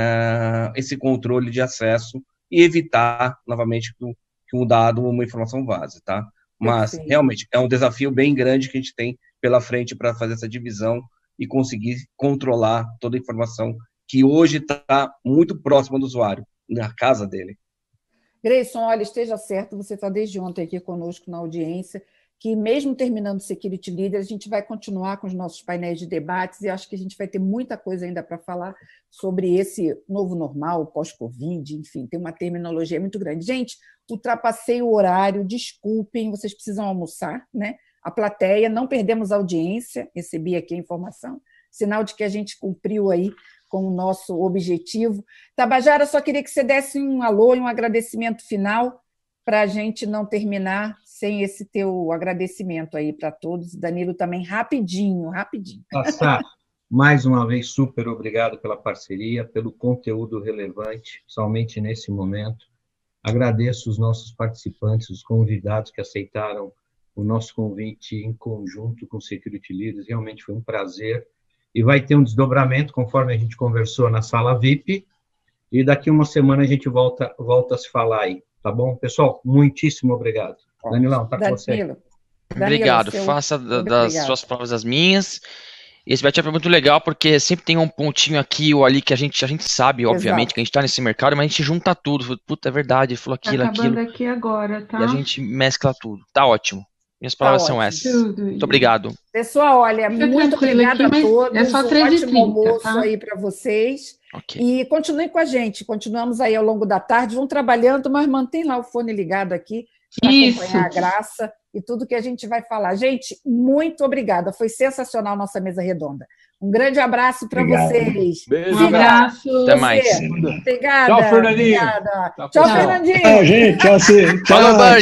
esse controle de acesso e evitar, novamente, que um dado, uma informação vaze, tá? Mas, realmente, é um desafio bem grande que a gente tem pela frente para fazer essa divisão e conseguir controlar toda a informação que hoje está muito próxima do usuário, na casa dele. Grayson, olha, esteja certo, você está desde ontem aqui conosco na audiência, que mesmo terminando o Security Leader, a gente vai continuar com os nossos painéis de debates e acho que a gente vai ter muita coisa ainda para falar sobre esse novo normal, pós-Covid, enfim, tem uma terminologia muito grande. Gente, ultrapassei o horário, desculpem, vocês precisam almoçar, né? A plateia, não perdemos a audiência, recebi aqui a informação, sinal de que a gente cumpriu aí com o nosso objetivo. Tabajara, só queria que você desse um alô e um agradecimento final para a gente não terminar sem esse teu agradecimento aí para todos. Danilo também, rapidinho. Passar, mais uma vez, super obrigado pela parceria, pelo conteúdo relevante, somente nesse momento. Agradeço os nossos participantes, os convidados que aceitaram o nosso convite em conjunto com o Security Leaders, realmente foi um prazer. E vai ter um desdobramento, conforme a gente conversou na sala VIP, e daqui uma semana a gente volta a se falar aí, tá bom? Pessoal, muitíssimo obrigado. Danilão, tá com você. Obrigado, faça das suas provas as minhas. Esse bate-papo é muito legal, porque sempre tem um pontinho aqui ou ali que a gente sabe, obviamente, que a gente tá nesse mercado, mas a gente junta tudo. Puta, é verdade, ele falou aquilo, acabando aqui agora, tá? E a gente mescla tudo. Tá ótimo. Minhas palavras são essas. Muito obrigado. Pessoal, olha, muito obrigada a todos. É só 3h30, ótimo almoço tá? aí para vocês. E continuem com a gente. Continuamos aí ao longo da tarde. Vão trabalhando, mas mantém lá o fone ligado aqui para acompanhar a graça e tudo que a gente vai falar. Gente, muito obrigada. Foi sensacional nossa mesa redonda. Um grande abraço para vocês. Beijo. Um abraço. Até mais. Obrigada. Tchau, Fernandinho. Obrigada. Tchau, Fernandinho. Tchau, gente. Tchau, Cê. Falou, Bert.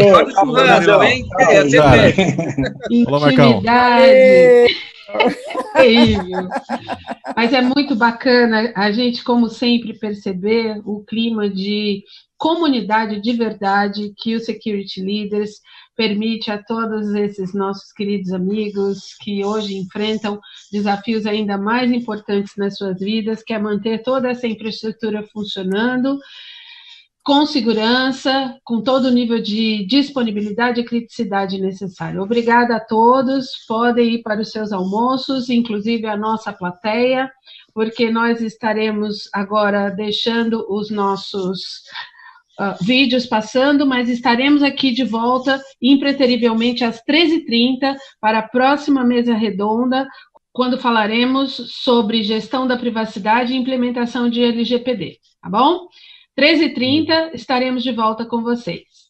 Falou, Intimidade. Terrível. Mas é muito bacana a gente, como sempre, perceber o clima de comunidade de verdade que o Security Leaders permite a todos esses nossos queridos amigos que hoje enfrentam desafios ainda mais importantes nas suas vidas, que é manter toda essa infraestrutura funcionando com segurança, com todo o nível de disponibilidade e criticidade necessário. Obrigada a todos, podem ir para os seus almoços, inclusive a nossa plateia, porque nós estaremos agora deixando os nossos vídeos passando, mas estaremos aqui de volta impreterivelmente às 13h30 para a próxima mesa redonda, quando falaremos sobre gestão da privacidade e implementação de LGPD, tá bom? 13h30 estaremos de volta com vocês.